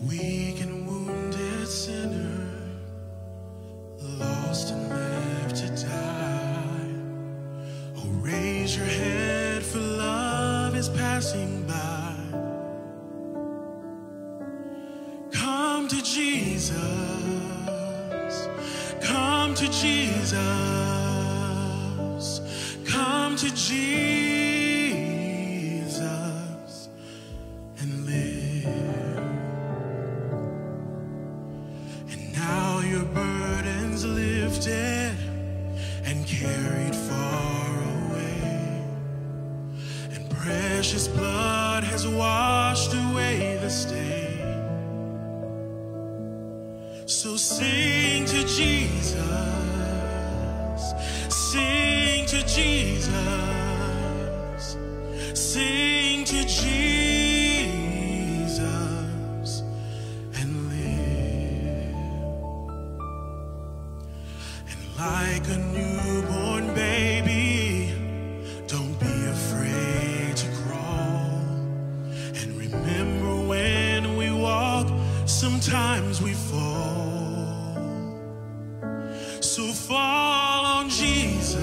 Weak and wounded sinner, lost and left to die. Oh, raise your head, for love is passing by. Come to Jesus, come to Jesus, come to Jesus and live. And now your burden's lifted and carried far away, and precious blood has washed away the stain. So sing to Jesus, sing to Jesus, sing to Jesus and live. And like a newborn baby, don't be afraid to crawl. And remember, when we walk, sometimes we fall. So fall on Jesus,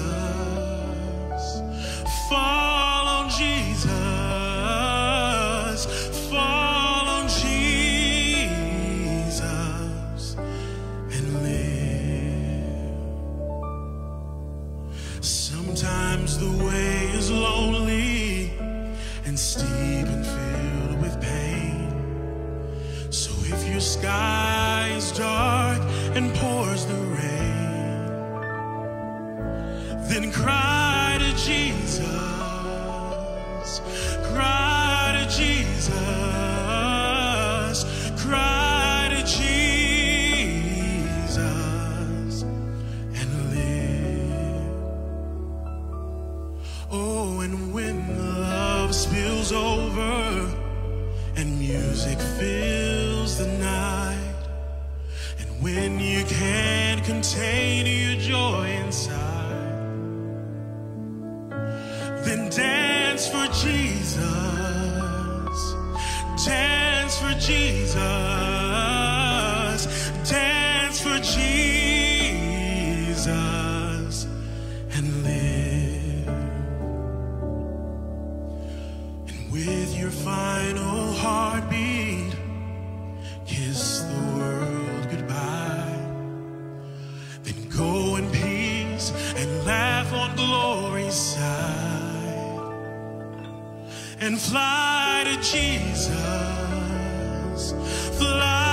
fall on Jesus, fall on Jesus and live. Sometimes the way is lonely and steep and filled with pain. So if your sky is dark and pours the rain, then cry to Jesus, cry to Jesus, cry to Jesus and live. Oh, and when love spills over and music fills the night, and when you can't contain your joy inside, then dance for Jesus, dance for Jesus, dance for Jesus and live. And with your final heartbeat, kiss the world goodbye. Then go in peace and laugh on glory's side, and fly to Jesus, fly